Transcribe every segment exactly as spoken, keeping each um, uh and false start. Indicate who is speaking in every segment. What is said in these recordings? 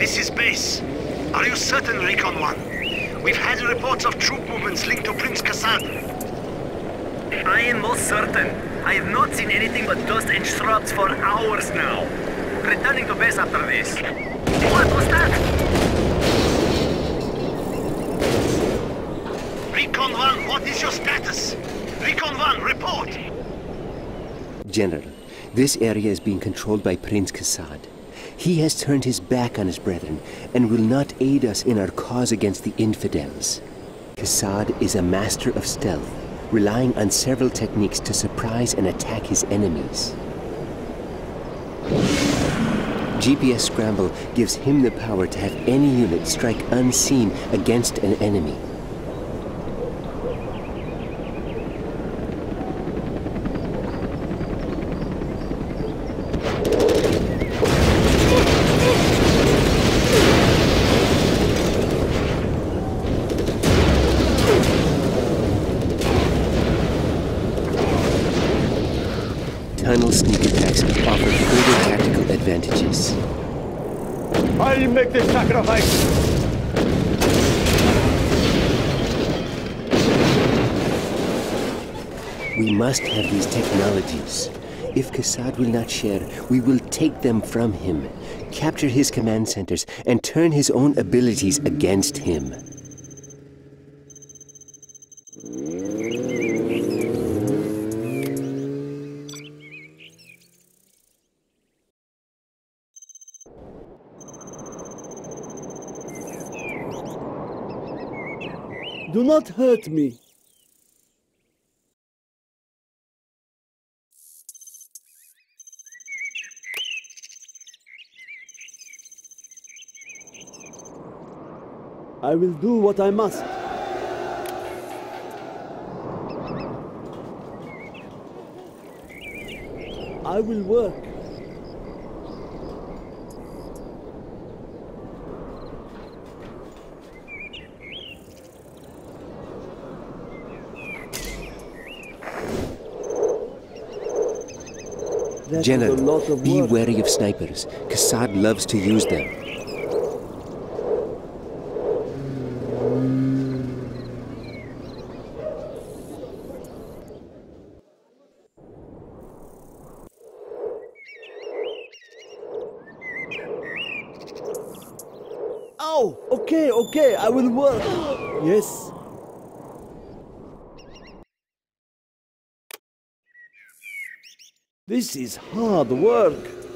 Speaker 1: This is base. Are you certain, Recon One? We've had reports of troop movements linked to Prince Kassad.
Speaker 2: I am most certain. I have not seen anything but dust and shrubs for hours now. Returning to base after this. What was that?
Speaker 1: Recon One, what is your status? Recon One, report!
Speaker 3: General, this area is being controlled by Prince Kassad. He has turned his back on his brethren and will not aid us in our cause against the infidels. Kassad is a master of stealth, relying on several techniques to surprise and attack his enemies. G P S scramble gives him the power to have any unit strike unseen against an enemy. Tunnel sneak attacks offer further tactical advantages.
Speaker 4: I'll make this sacrifice!
Speaker 3: We must have these technologies. If Kassad will not share, we will take them from him, capture his command centers, and turn his own abilities against him.
Speaker 5: Do not hurt me. I will do what I must. I will work. That
Speaker 3: General, be
Speaker 5: work.
Speaker 3: wary of snipers. Kassad loves to use them.
Speaker 5: Oh, okay, okay, I will work. Yes. This is hard work.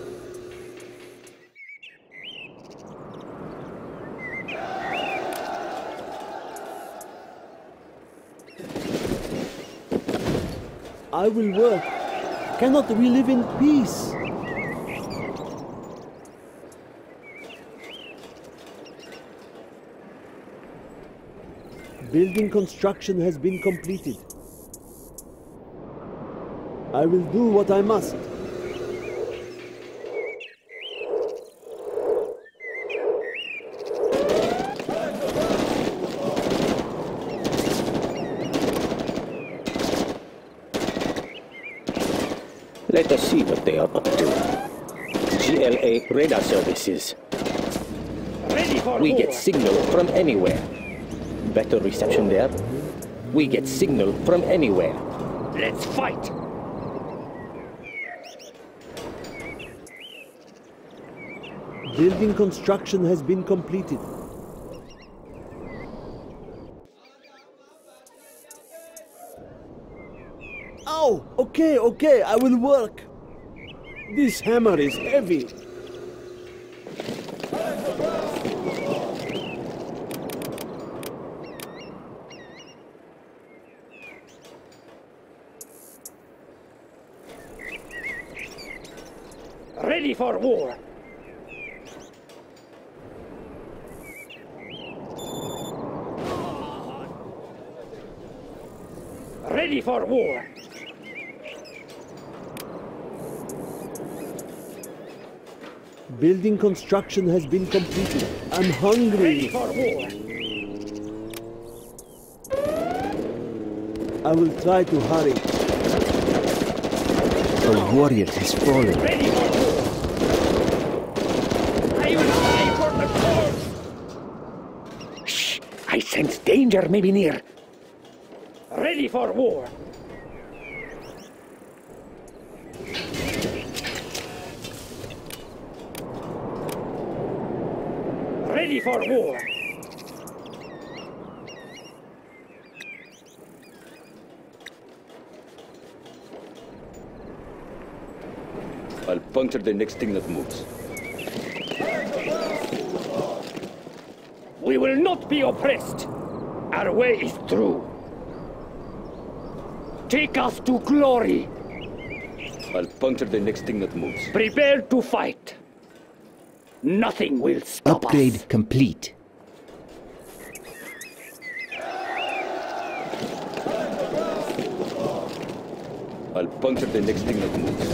Speaker 5: I will work. Cannot we live in peace? Building construction has been completed. I will do what I must.
Speaker 6: Let us see what they are up to. G L A radar services.
Speaker 4: Ready for
Speaker 6: We
Speaker 4: war.
Speaker 6: get signal from anywhere. Better reception there. We get signal from anywhere.
Speaker 4: Let's fight!
Speaker 5: Building construction has been completed. Oh, okay, okay, I will work. This hammer is heavy.
Speaker 4: Ready for war! Ready for war!
Speaker 5: Building construction has been completed. I'm
Speaker 4: Ready
Speaker 5: hungry.
Speaker 4: for war!
Speaker 5: I will try to hurry.
Speaker 3: A warrior has fallen.
Speaker 4: Ready for war! I will fight for the I sense danger may be near. Ready for war. Ready for war.
Speaker 7: I'll puncture the next thing that moves.
Speaker 4: We will not be oppressed. Our way is through. Take us to glory.
Speaker 7: I'll puncture the next thing that moves.
Speaker 4: Prepare to fight. Nothing will stop
Speaker 3: Upgrade
Speaker 4: us.
Speaker 3: complete.
Speaker 7: I'll puncture the next thing that moves.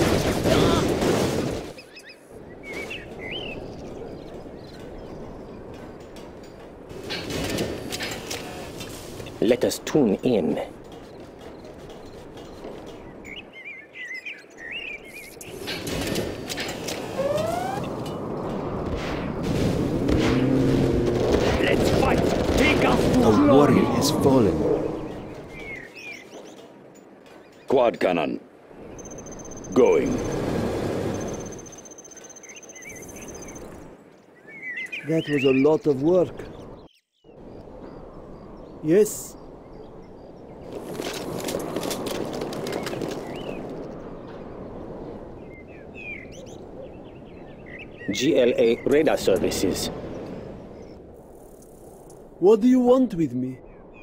Speaker 6: Let us tune in.
Speaker 4: Let's fight. Take us to
Speaker 3: A
Speaker 4: glory.
Speaker 3: warrior has fallen.
Speaker 7: Quad cannon. Going.
Speaker 5: That was a lot of work. Yes.
Speaker 6: G L A radar services.
Speaker 5: What do you want with me?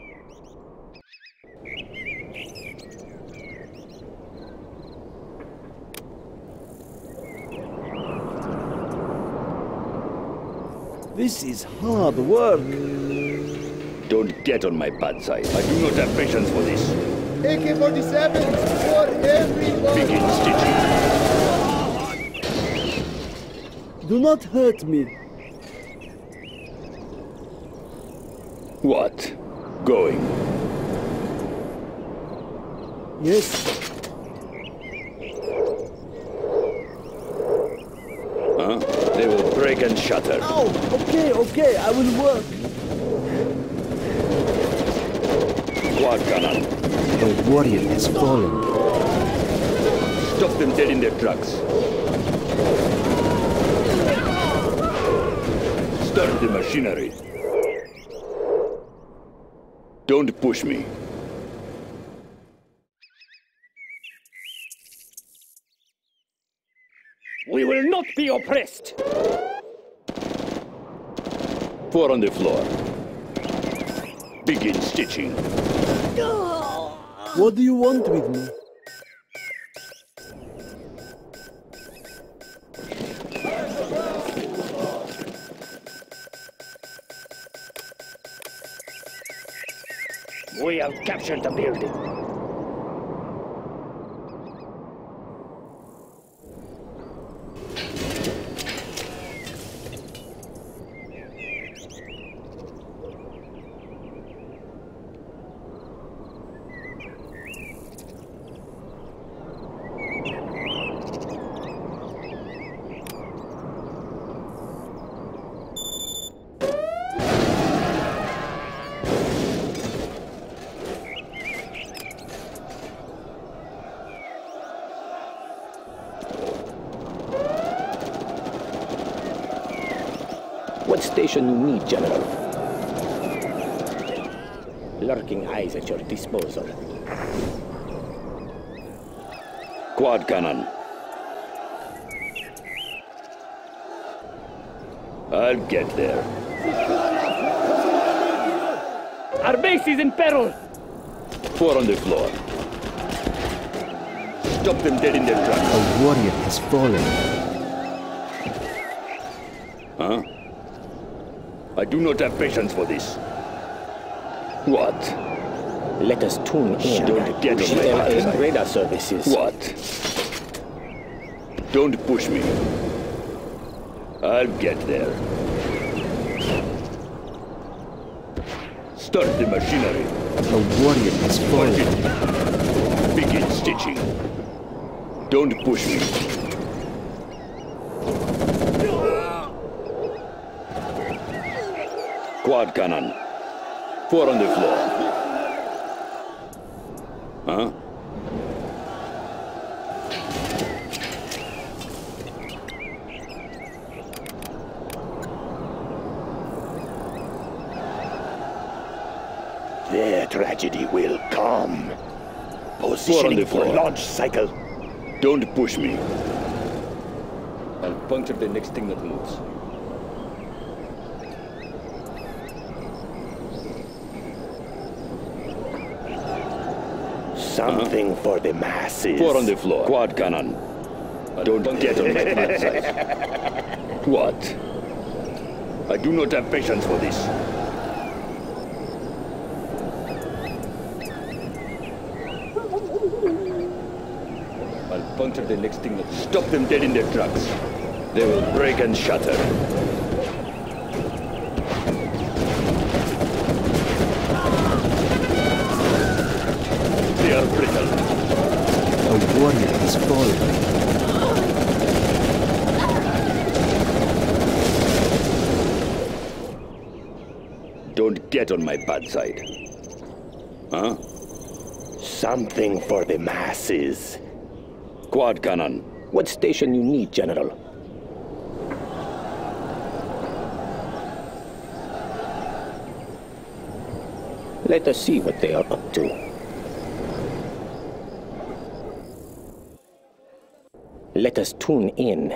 Speaker 5: This is hard work.
Speaker 7: Don't get on my bad side. I do not have patience for this.
Speaker 8: A K forty-seven for everyone!
Speaker 7: Begin stitching.
Speaker 5: Do not hurt me.
Speaker 7: What? Going.
Speaker 5: Yes.
Speaker 7: Huh? They will break and shatter.
Speaker 5: Oh, okay, okay, I will work.
Speaker 7: Quad cannon.
Speaker 3: A warrior has fallen.
Speaker 7: Stop them dead in their tracks. Start the machinery. Don't push me.
Speaker 4: We will not be oppressed.
Speaker 7: Four on the floor. Begin stitching.
Speaker 5: What do you want with me?
Speaker 4: We have captured the building.
Speaker 6: What station you need, General? Lurking eyes at your disposal.
Speaker 7: Quad cannon. I'll get there.
Speaker 4: Our base is in peril.
Speaker 7: Four on the floor. Stop them dead in their tracks.
Speaker 3: A warrior has fallen.
Speaker 7: Huh? I do not have patience for this. What?
Speaker 6: Let us tune in.
Speaker 7: Don't get on
Speaker 6: G
Speaker 7: my
Speaker 6: L
Speaker 7: bad
Speaker 6: A
Speaker 7: side.
Speaker 6: radar services.
Speaker 7: What? Don't push me. I'll get there. Start the machinery.
Speaker 3: A warrior has
Speaker 7: Mark
Speaker 3: fallen.
Speaker 7: it. Begin stitching. Don't push me. Quad cannon. Four on the floor. Huh?
Speaker 9: Their tragedy will come. Positioning for launch cycle.
Speaker 7: Don't push me. I'll puncture the next thing that moves.
Speaker 9: Something uh-huh. for the masses.
Speaker 7: Four on the floor. Quad cannon. Don't get on my bad side. What? I do not have patience for this. I'll puncture the next thing that... Stop them dead in their tracks. They will break and shatter. They are brittle.
Speaker 3: A warrior has fallen.
Speaker 7: Don't get on my bad side. Huh?
Speaker 9: Something for the masses.
Speaker 7: Quad cannon.
Speaker 6: What station you need, General? Let us see what they are up to. Let us tune in.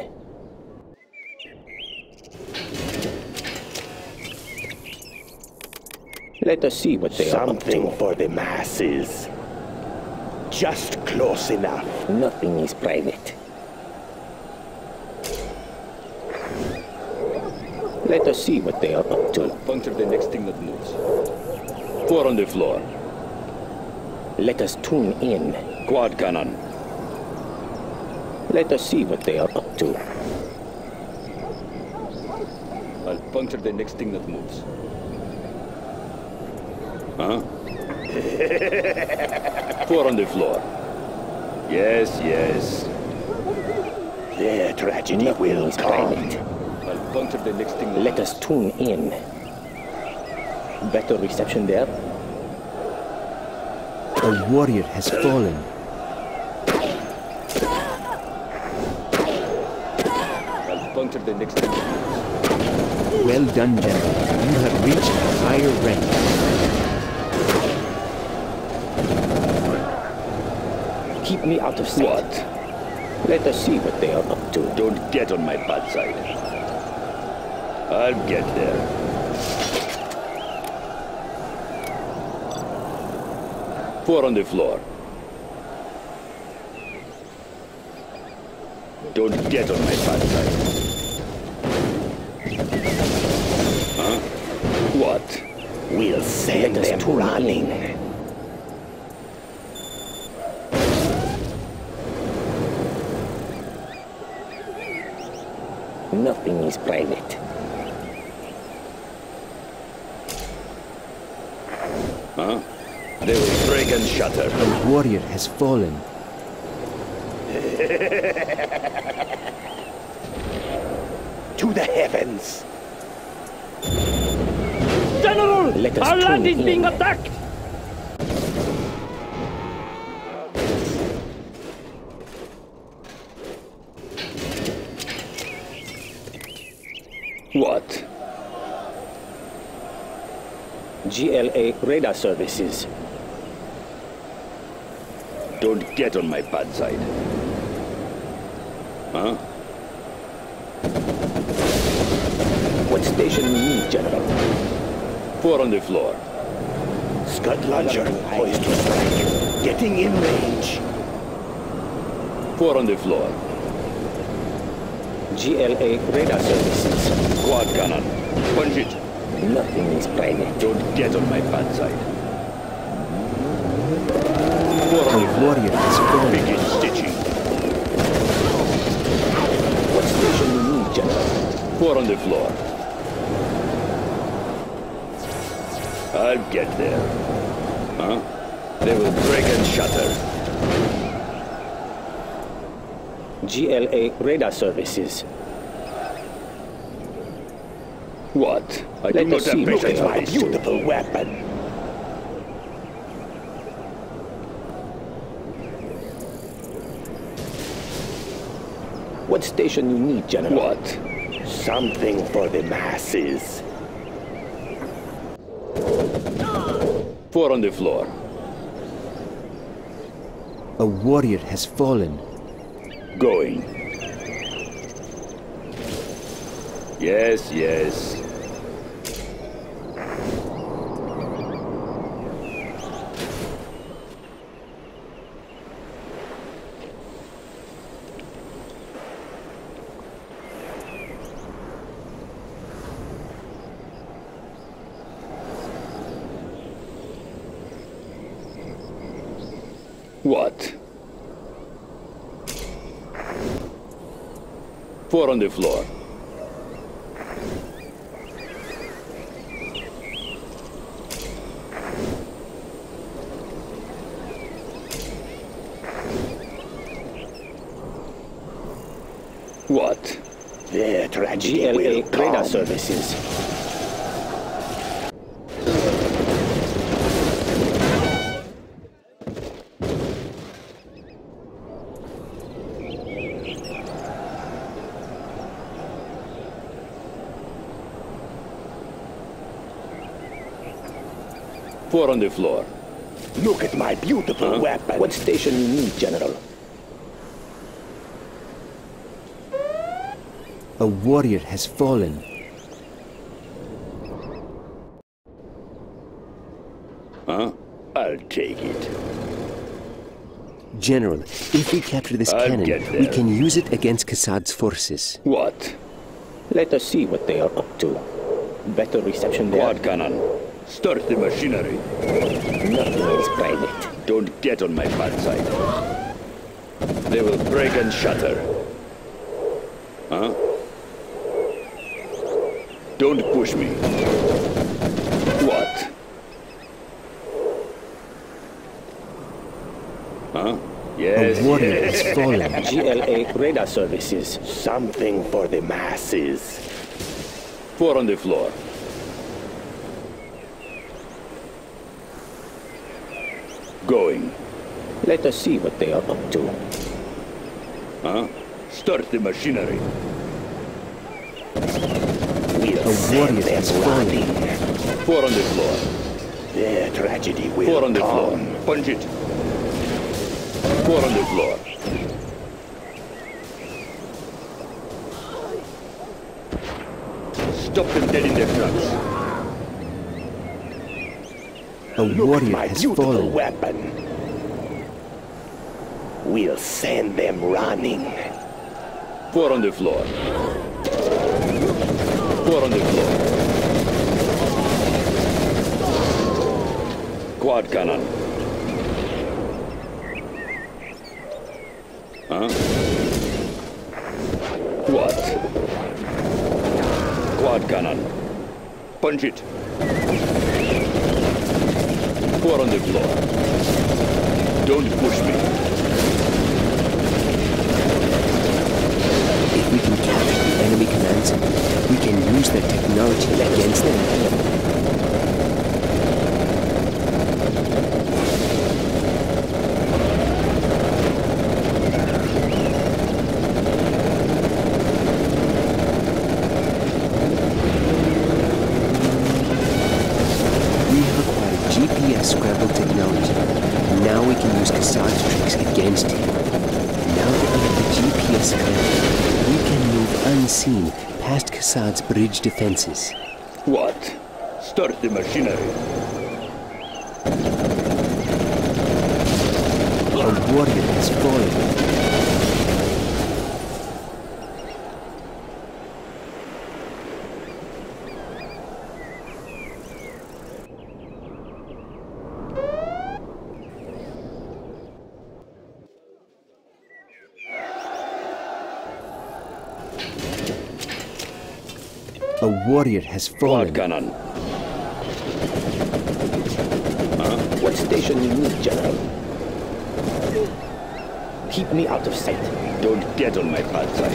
Speaker 6: Let us see what they are up to.
Speaker 9: Something for the masses. Just close enough.
Speaker 6: Nothing is private. Let us see what they are up to.
Speaker 7: Puncture the next thing that moves. Four on the floor.
Speaker 6: Let us tune in.
Speaker 7: Quad cannon.
Speaker 6: Let us see what they are up to.
Speaker 7: I'll puncture the next thing that moves. Huh? Four on the floor. Yes, yes.
Speaker 9: Their tragedy Nothing will
Speaker 6: is
Speaker 9: come.
Speaker 6: Private.
Speaker 7: I'll puncture the next thing that
Speaker 6: Let
Speaker 7: moves.
Speaker 6: us tune in. Better reception there.
Speaker 3: A warrior has fallen.
Speaker 7: I'll puncture the next thing that moves.
Speaker 3: Well done, General. You have reached a higher rank.
Speaker 6: Keep me out of sight.
Speaker 7: What?
Speaker 6: Let us see what they are up to.
Speaker 7: Don't get on my bad side. I'll get there. Four on the floor. Don't get on my bad side. Huh? What?
Speaker 9: We'll send
Speaker 6: Let us
Speaker 9: them
Speaker 6: tune
Speaker 9: running.
Speaker 6: in. Nothing is private.
Speaker 7: Huh? They will break and shatter.
Speaker 3: A warrior has fallen.
Speaker 9: To the heavens.
Speaker 4: General!
Speaker 6: Let us
Speaker 4: Our land
Speaker 6: tune
Speaker 4: is
Speaker 6: in.
Speaker 4: being attacked!
Speaker 7: What?
Speaker 6: G L A radar services.
Speaker 7: Don't get on my bad side. Huh?
Speaker 6: What station you need, General?
Speaker 7: Four on the floor.
Speaker 9: Scud launcher poised to strike. Getting in range.
Speaker 7: Four on the floor.
Speaker 6: G L A radar services.
Speaker 7: Quad cannon. Punch it.
Speaker 6: Nothing is private.
Speaker 7: Don't get on my bad side.
Speaker 3: A warrior has fallen.
Speaker 7: Begin stitching.
Speaker 6: What station you need, General?
Speaker 7: Four on the floor. I'll get there. Huh? They will break and shatter.
Speaker 6: G L A radar services.
Speaker 7: What? I
Speaker 6: Let
Speaker 7: do
Speaker 6: us
Speaker 7: not
Speaker 6: see.
Speaker 7: have
Speaker 6: Look
Speaker 7: patience
Speaker 6: at
Speaker 7: for
Speaker 9: My
Speaker 7: this.
Speaker 9: beautiful weapon.
Speaker 6: What station you need, General?
Speaker 9: What? Something for the masses.
Speaker 7: Four on the floor.
Speaker 3: A warrior has fallen.
Speaker 7: Going. Yes, yes. What? Four on the floor. What?
Speaker 9: Their tragedy
Speaker 6: G L A
Speaker 9: will
Speaker 6: radar
Speaker 9: come.
Speaker 6: services.
Speaker 7: Four on the floor.
Speaker 9: Look at my beautiful
Speaker 7: Huh?
Speaker 9: weapon.
Speaker 6: What station you need, General?
Speaker 3: A warrior has fallen.
Speaker 7: Huh?
Speaker 9: I'll take it.
Speaker 3: General, if we capture this
Speaker 7: I'll
Speaker 3: cannon,
Speaker 7: get
Speaker 3: we
Speaker 7: there.
Speaker 3: can use it against Kassad's forces.
Speaker 7: What?
Speaker 6: Let us see what they are up to. Better reception there.
Speaker 7: Quad cannon. Start the machinery.
Speaker 6: Nothing is private.
Speaker 7: Don't get on my bad side. They will break and shatter. Huh? Don't push me. What? Huh? Yes,
Speaker 3: A warrior
Speaker 7: yes.
Speaker 3: has fallen.
Speaker 6: G L A radar services.
Speaker 9: Something for the masses.
Speaker 7: Four on the floor. Going.
Speaker 6: Let us see what they are up to.
Speaker 7: Huh? Start the machinery.
Speaker 9: We'll
Speaker 3: A
Speaker 9: send
Speaker 3: warrior
Speaker 9: them
Speaker 3: has fallen.
Speaker 9: running.
Speaker 7: Four on the floor.
Speaker 9: Their tragedy will
Speaker 7: Four on the
Speaker 9: come.
Speaker 7: floor. Punch it. Four on the floor. Stop them dead in their tracks.
Speaker 3: A
Speaker 9: Look at
Speaker 3: warrior
Speaker 9: my
Speaker 3: has
Speaker 9: beautiful
Speaker 3: fallen.
Speaker 9: weapon. We'll send them running.
Speaker 7: Four on the floor. Four on the floor. Quad cannon. Huh? What? Quad cannon. Punch it. Four on the floor. Don't push me.
Speaker 3: If we can capture the enemy command center, we can use their technology against them. G P S scramble technology. Now we can use Kassad's tricks against him. Now that we have the G P S scramble, we can move unseen past Kassad's bridge defenses.
Speaker 7: What? Start the machinery.
Speaker 3: A warrior has fallen. A warrior has fallen.
Speaker 7: Quad cannon.
Speaker 6: Huh? What station you need, General? Keep me out of sight.
Speaker 7: Don't get on my bad side.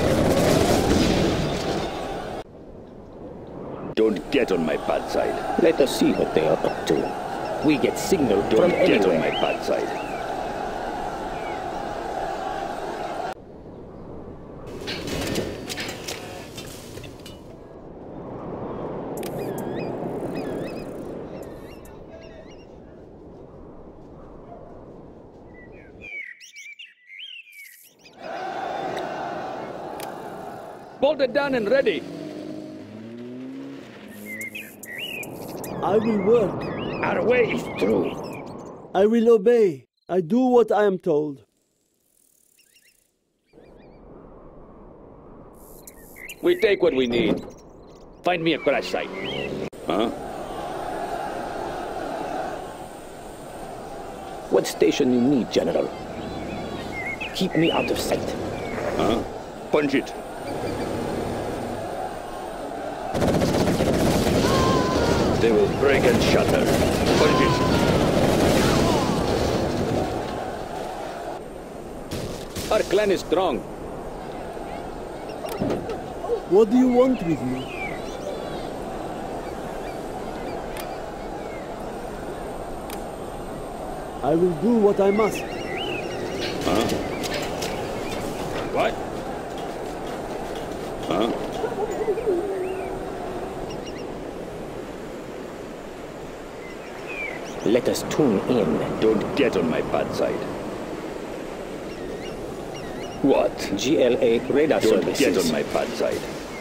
Speaker 7: Don't get on my bad side.
Speaker 6: Let us see what they are up to. We get signal
Speaker 7: Don't
Speaker 6: from
Speaker 7: get on
Speaker 6: anywhere.
Speaker 7: my bad side. Bolted down and ready.
Speaker 5: I will work.
Speaker 7: Our way is through.
Speaker 5: I will obey. I do what I am told.
Speaker 7: We take what we need. Find me a crash site. Huh?
Speaker 6: What station you need, General? Keep me out of sight.
Speaker 7: Huh? Punch it. They will break and shatter. Punch it.
Speaker 6: Our clan is strong.
Speaker 5: What do you want with me? I will do what I must.
Speaker 7: Huh? What? Huh?
Speaker 6: Let us tune in.
Speaker 7: Don't get on my bad side. What?
Speaker 6: G L A radar
Speaker 7: Don't
Speaker 6: services.
Speaker 7: get on my bad side.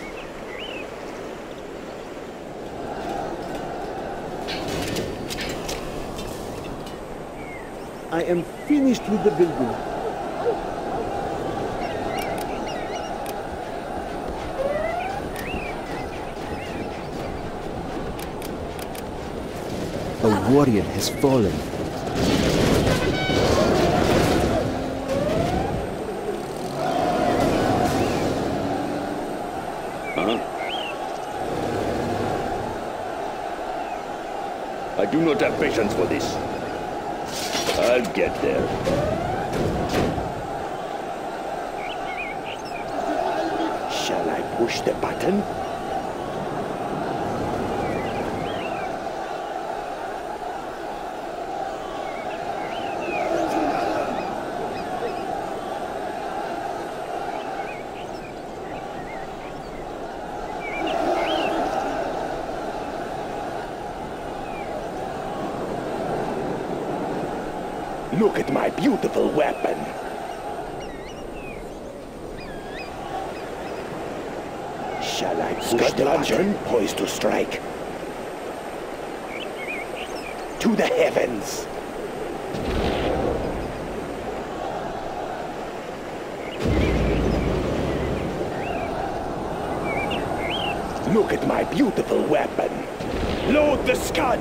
Speaker 5: I am finished with the building.
Speaker 3: A warrior has fallen.
Speaker 7: Huh? I do not have patience for this. I'll get there.
Speaker 9: Shall I push the button? Look at my beautiful weapon. Shall I push the button? Poised to strike. To the heavens. Look at my beautiful weapon. Load the Scud.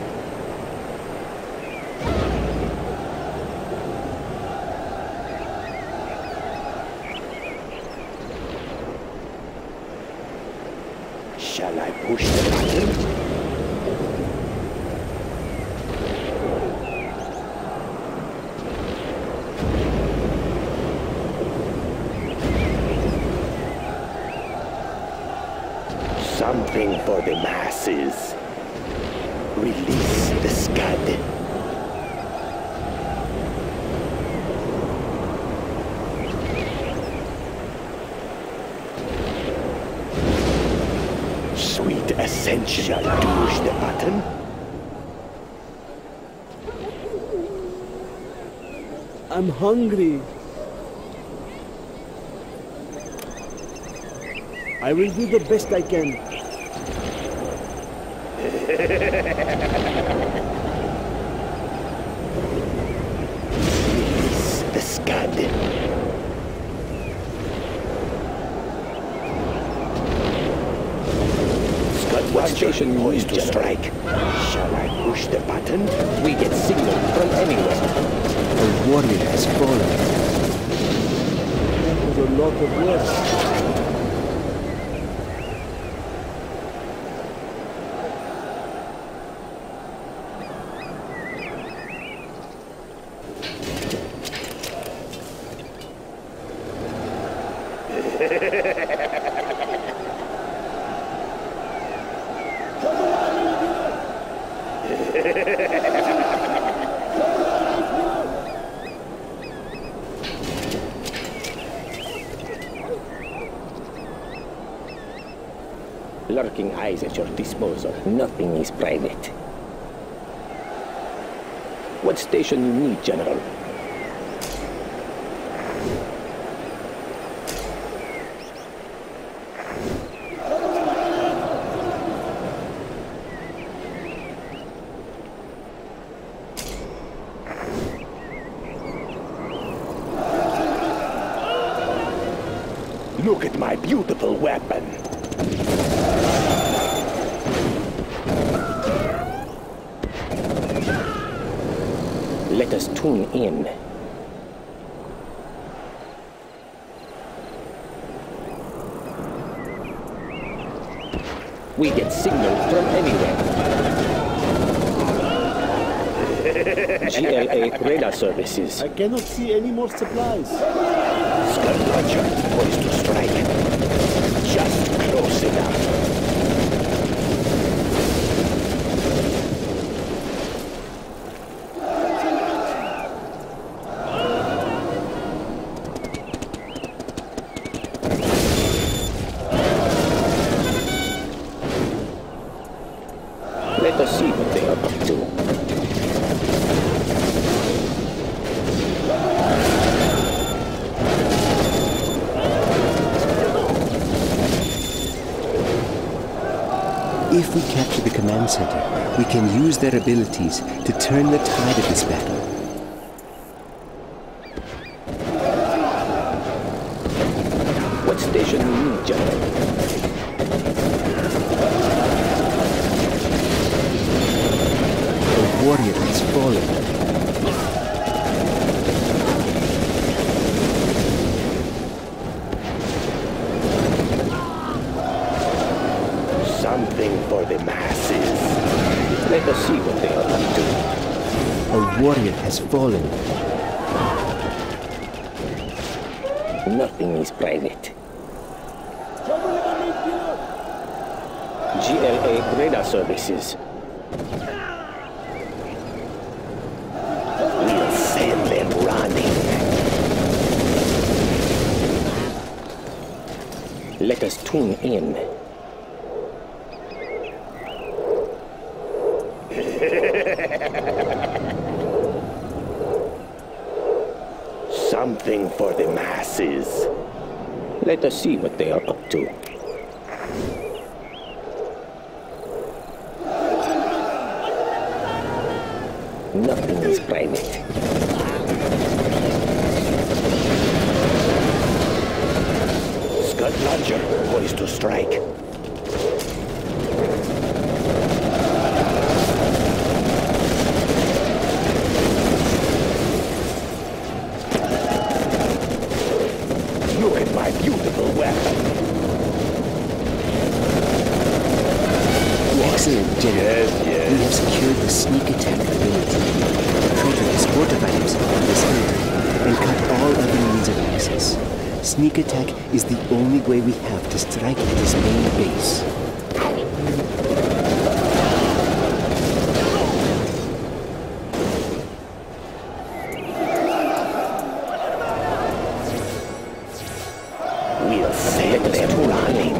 Speaker 9: Shall I push the button? Something for the masses. Release the Scud. Sweet ascension. Shall I push the button?
Speaker 5: I'm hungry. I will do the best I can.
Speaker 9: Release the Scud.
Speaker 6: What station
Speaker 9: Poised
Speaker 6: you
Speaker 9: to
Speaker 6: need,
Speaker 9: strike. Shall I push the button?
Speaker 6: We get signal from anywhere.
Speaker 3: A warrior has fallen.
Speaker 5: That was a lot of work.
Speaker 6: Lurking eyes at your disposal. Nothing is private. What station you need, General?
Speaker 9: Look at my beautiful weapon.
Speaker 6: Let us tune in. We get signal from anywhere. G L A radar services.
Speaker 5: I cannot see any more supplies.
Speaker 9: Scud launcher, poised to strike. Just close enough.
Speaker 6: Let us see what they are up to.
Speaker 3: If we capture the command center, we can use their abilities to turn the tide of this battle.
Speaker 6: What station do you need, General?
Speaker 3: The warrior has fallen.
Speaker 9: Something for the masses.
Speaker 6: Let us see what they are up to.
Speaker 3: A warrior has fallen.
Speaker 6: Nothing is private. G L A radar services.
Speaker 9: We'll send them running.
Speaker 6: Let us tune in.
Speaker 9: Something for the masses.
Speaker 6: Let us see what they are up to. Nothing is private.
Speaker 9: Scud launcher, poised to strike. Look at my beautiful weapon.
Speaker 3: Excellent, General.
Speaker 9: Yes, yes.
Speaker 3: We have secured the sneak attack ability. Traitor has fortified himself on this hill and cut all other means of access. Sneak attack is the only way we have to strike at his main base.
Speaker 9: We'll send them running.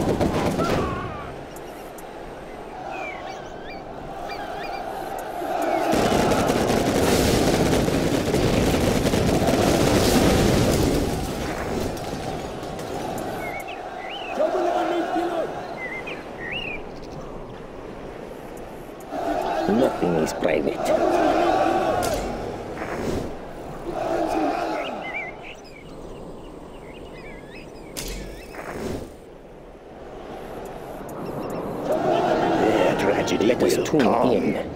Speaker 6: Nothing is private.
Speaker 9: Their tragedy
Speaker 6: Let us
Speaker 9: will
Speaker 6: tune
Speaker 9: come.
Speaker 6: in.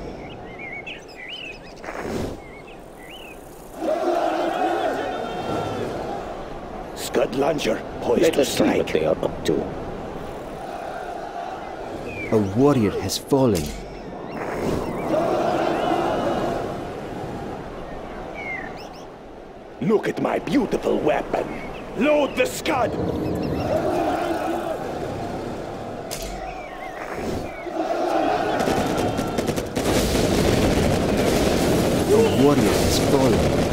Speaker 9: Scud launcher, poised
Speaker 6: Let
Speaker 9: to
Speaker 6: us see what
Speaker 9: strike.
Speaker 6: they are up to.
Speaker 3: A warrior has fallen.
Speaker 9: Look at my beautiful weapon. Load the Scud!
Speaker 3: A warrior has fallen.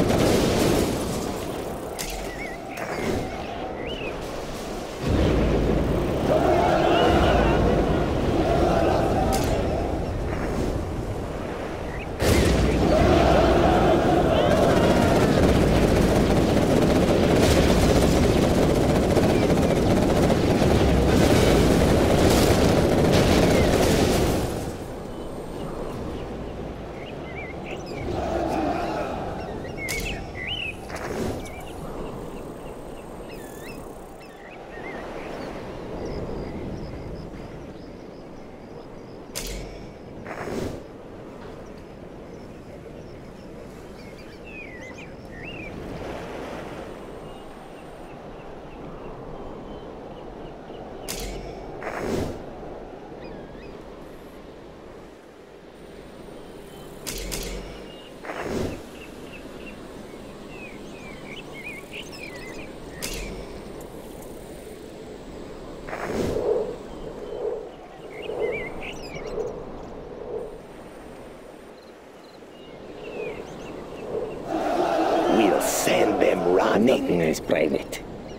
Speaker 9: Send them running.
Speaker 6: Nothing is private.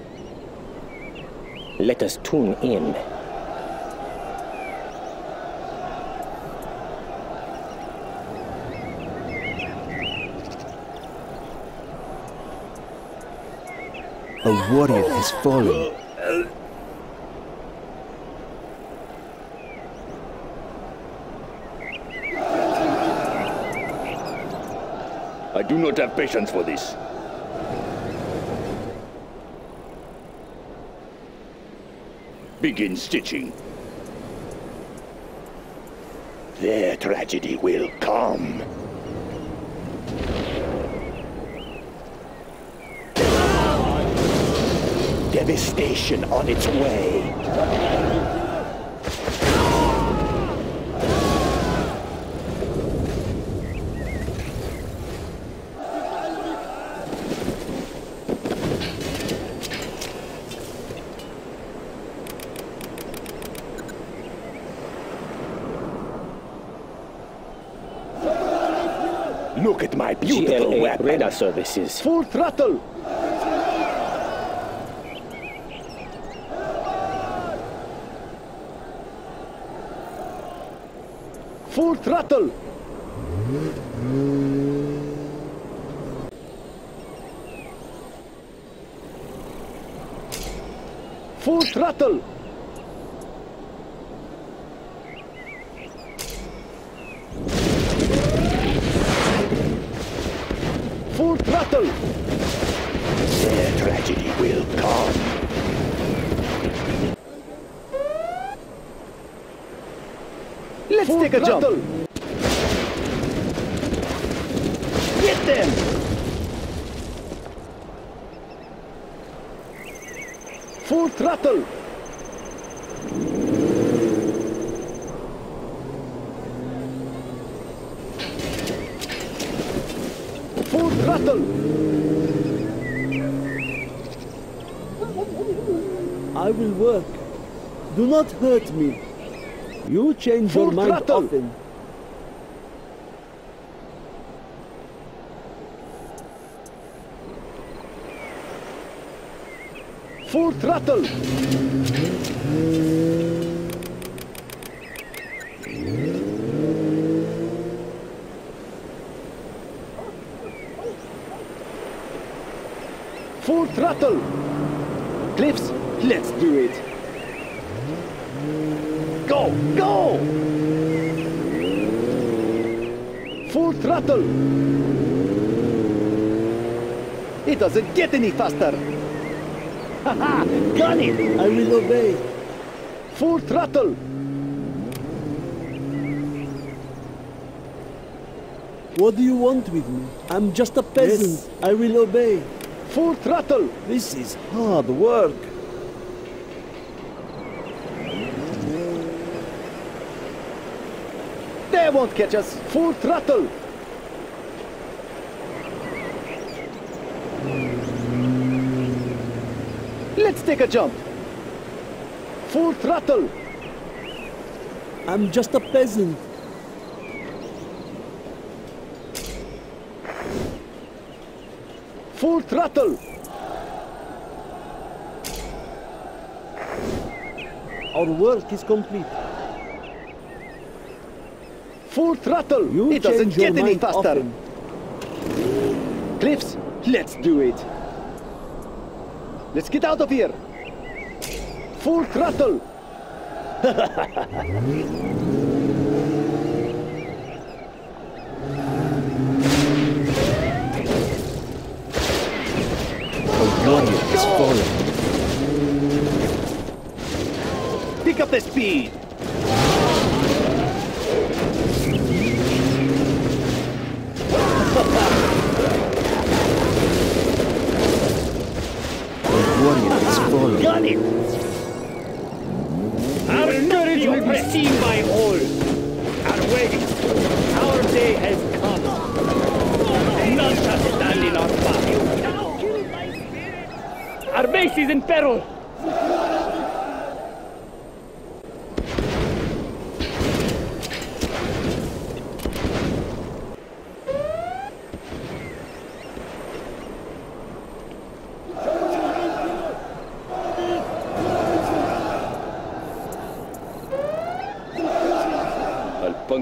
Speaker 6: Let us tune in.
Speaker 3: A warrior has fallen.
Speaker 7: I do not have patience for this. Begin stitching.
Speaker 9: Their tragedy will come. Devastation on its way. Look at my beautiful
Speaker 6: G L A
Speaker 9: weapon.
Speaker 6: radar services.
Speaker 5: Full throttle! Full throttle! Full throttle! Full throttle!
Speaker 9: Their tragedy will come.
Speaker 5: Let's
Speaker 8: Full
Speaker 5: take a
Speaker 8: throttle.
Speaker 5: jump! Get them! Full throttle! Full throttle! I will work. Do not hurt me. You change
Speaker 8: Full
Speaker 5: your mind
Speaker 8: throttle.
Speaker 5: often. Full throttle! Full throttle! Cliffs, let's do it! Go, go! Full throttle! It doesn't get any faster! Haha! Got it! I will obey. Full throttle! What do you want with me? I'm just a peasant. Yes. I will obey. Full throttle! This is hard work. They won't catch us. Full throttle! Let's take a jump. Full throttle! I'm just a peasant. Full throttle! Our work is complete. Full throttle! You it doesn't get any faster. Often. Cliffs, let's do it. Let's get out of here. Full throttle!
Speaker 3: Warrior has fallen.
Speaker 5: Pick up the speed.
Speaker 3: Warrior has fallen.
Speaker 5: Got it.
Speaker 4: Our courage will be seen by all. Our waiting. Our day has come. None shall stand in our path. Our base is in peril.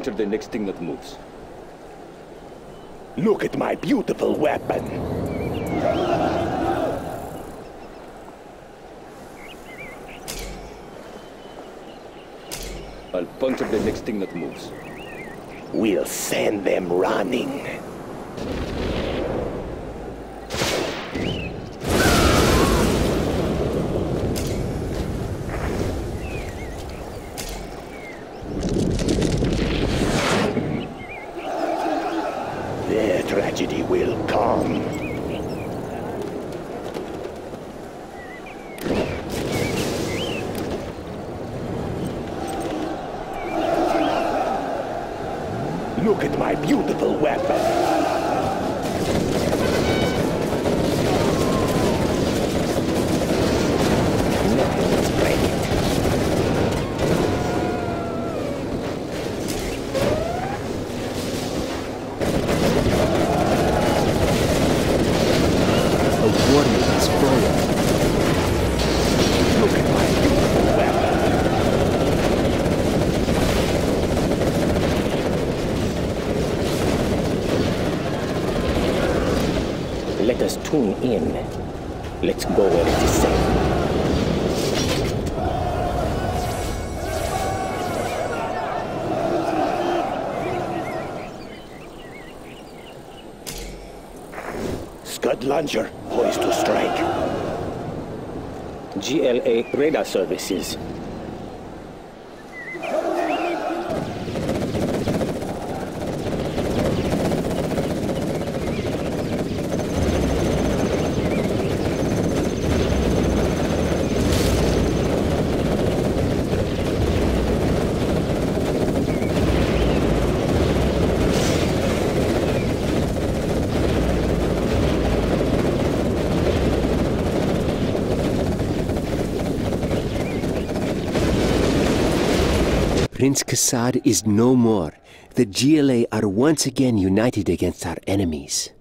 Speaker 7: puncture the next thing that moves.
Speaker 9: Look at my beautiful weapon.
Speaker 7: I'll puncture the next thing that moves.
Speaker 9: We'll send them running. Their tragedy will come. Look at my beautiful weapon. Let's break it.
Speaker 3: A warning is fired.
Speaker 9: Look at my beautiful weapon.
Speaker 6: Let us tune in. Let's go where it is safe.
Speaker 9: Scud launcher, poised to strike.
Speaker 6: G L A radar services.
Speaker 3: Prince Kassad is no more. The G L A are once again united against our enemies.